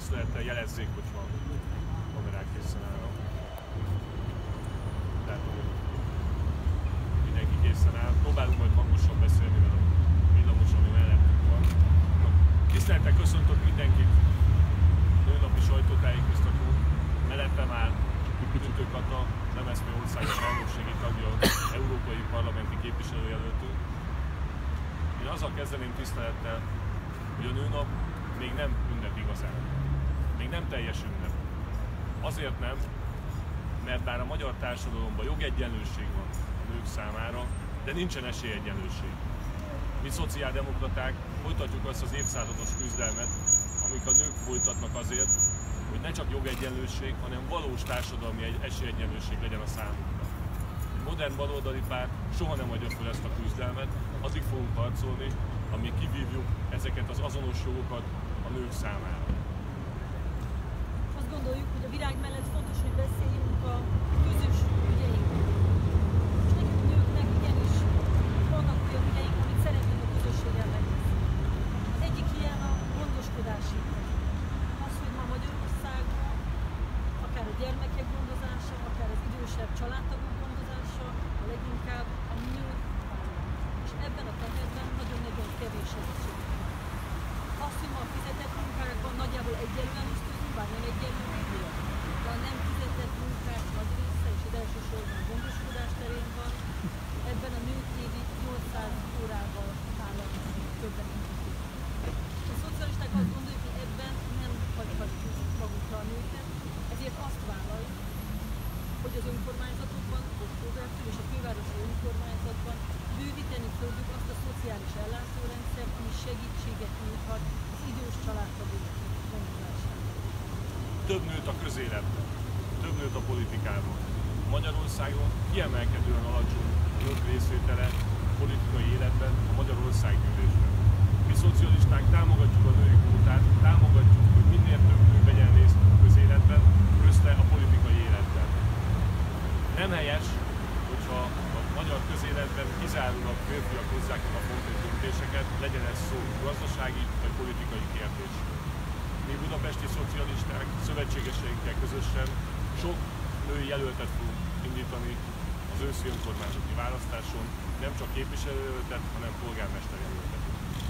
készülettel jelezzék, hogyha a kamerák készen állnak. Látom, hogy mindenki készen áll. Próbálunk majd hangosan beszélni, mert a villamos, ami mellettünk van. Tisztelettel köszöntök mindenkit nőnapi sajtótájékoztató. Mellettem áll Tüttő Kata, MSZP országos elnökségi tagja, európai parlamenti képviselőjelöltünk. Én azzal kezdeném tisztelettel, hogy a nőnap még nem ünnep igazán. Még nem teljes ünnep. Azért nem, mert bár a magyar társadalomban jogegyenlőség van a nők számára, de nincsen esélyegyenlőség. Mi szociáldemokraták folytatjuk azt az évszázados küzdelmet, amik a nők folytatnak azért, hogy ne csak jogegyenlőség, hanem valós társadalmi esélyegyenlőség legyen a számukra. Egy modern baloldali párt soha nem adja fel ezt a küzdelmet, addig fogunk harcolni, amíg kivívjuk ezeket az azonos jogokat a nők számára. Azt gondoljuk, hogy a virág mellett fontos, hogy beszéljünk a közös ügyeinkről. És nekünk nőknek igenis vannak olyan ügyeink, amit szeretnénk a közösséggel megbeszélni. Az egyik ilyen a gondoskodási ügy. Az, hogy ma Magyarországon akár a gyermekek gondozása, akár az idősebb családtagok gondozása a leginkább a nők vállal. És ebben a területben nagyon-nagyon kevés segítség. Az, hogy ma a fizetett munkákban nagyjából egyenlően osztozunk, bár nem egyenlően, de a nem fizetett munkák nagy része, és az elsősorban a gondoskodás terén van, ebben a nők évi 800 órával vállalnak többet. A szocialisták azt gondolják, hogy ebben nem hagyhatjuk magukra a nőket, ezért azt vállaljuk, hogy az önkormányzatokban, októbertől és a fővárosi önkormányzatban bővíteni fogjuk azt a szociális ellátórendszert, ami segítséget nyújthat az idős családtagok gondozásában. Több nőt a közéletben, több nőt a politikában. Magyarországon kiemelkedően alacsony nők részvétele a politikai életben, a Magyarországgyűlésben. Mi szocialisták támogatjuk a női kvótát, támogatjuk, hogy minél több nő vegyen részt a közéletben, közte a politikai életben. Nem helyes, hogyha a magyar közéletben kizárólag férfiak hozzák a fontos döntéseket, legyen ez szó gazdasági vagy politikai kérdésről. Mi budapesti szocialisták szövetségeseinkkel közösen sok női jelöltet fogunk indítani az őszi önkormányzati választáson, nem csak képviselőjelöltet, hanem polgármester jelöltet.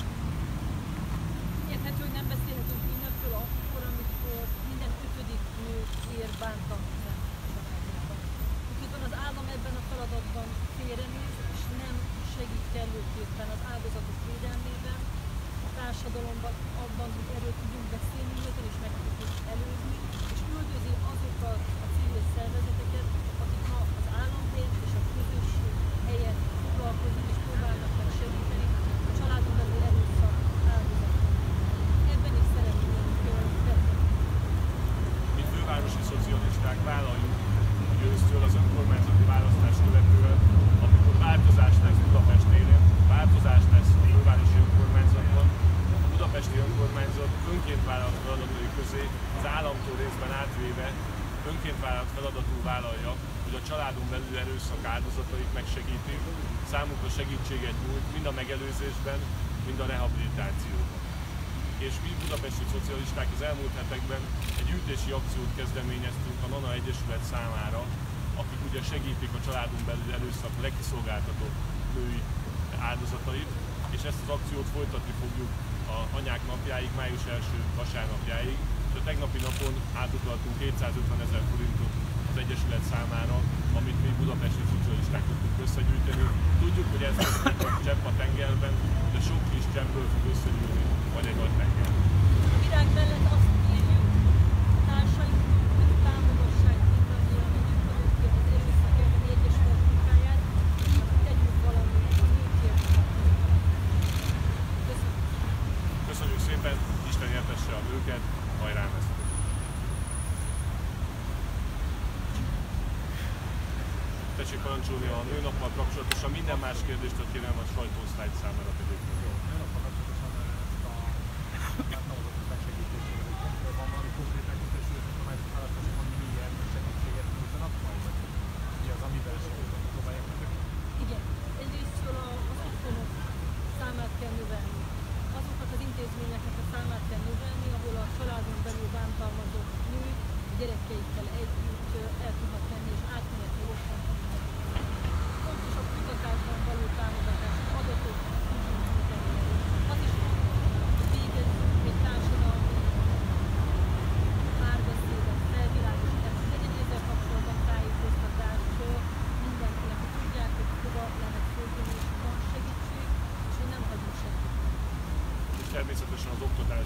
Érthető, hogy nem beszélhetünk ünnepről akkor, amikor minden 5. nő ér bántalmazást a családjában. Miközben az állam ebben a feladatban félrenéz, és nem segít kellőképpen az áldozatok védelmében, a társadalomban abban, hogy erről tudjunk beszélni, és meg tudjuk előzni, és üldözi azokat a civil szervezeteket, akik ma az állam helyett és a közösség helyett foglalkoznak és próbálnak meg segíteni a családon belül erőszak áldozatoknak. Ebben is szeretnénk tenni. Mi fővárosi szocialisták vállaljuk, hogy ősztől az önkormányzati választás követően, amikor változás lesz Budapest élén, változás lesz a fővárosi önkormányzatban, a budapesti önkormányzat önként vállalt feladatai közé az államtól részben átvéve önként vállalt feladatul vállalja, hogy a családon belül erőszak áldozatait megsegíti, számukra segítséget nyújt mind a megelőzésben, mind a rehabilitációban. És mi budapesti szocialisták az elmúlt hetekben egy gyűjtési akciót kezdeményeztünk a NANA Egyesület számára, akik ugye segítik a családon belül erőszak legkiszolgáltatóbb női áldozatait, és ezt az akciót folytatni fogjuk a anyák napjáig, május 1. vasárnapjáig, és a tegnapi napon átutaltunk 250 000 forintot az Egyesület számára, amit mi budapesti szocialisták tudtunk összegyűjteni. Tudjuk, hogy ez csak csepp a tengerben, de sok kis cseppből fog összegyűlni majd egy nagy tenger. A virág mellett azt kérjük a társainknak, hogy támogassák mindannyian a nők közötti az erőszak elleni egyesület munkáját, és tegyünk valamit a nőkért. Köszönöm. Köszönjük szépen, Isten éltesse a nőket, hajrá MSZP! Tessék parancsolni a nőnappal kapcsolatosan, minden más kérdést, hogy kérem a sajtóosztály számára tegyék. Igen, egyrésztről az otthonok számát kell növelni. Azokat az intézményeket a számát kell növelni, ahol a családon belül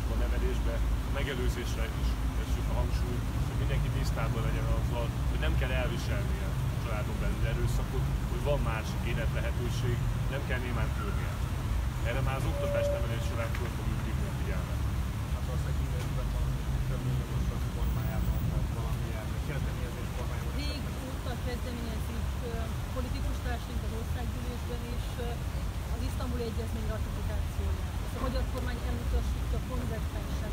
a nevelésbe, a megelőzésre is tessük a hangsúlyt, hogy mindenki tisztában legyen azzal, hogy nem kell elviselnie a családon belül erőszakot, hogy van más életlehetőség, nem kell némán törnie. Erre már az oktatás nevelés során föl fogjuk hívni a figyelmet. Hát az egy évben valami törvényjavaslat formájában, vagy valamilyen kezdeményezés formájában. Régóta kezdeményezik politikustársaink az országgyűlésben is az Isztambuli Egyezmény ratifikációját. Ezt a magyar kormány elutasítja konzekvensen.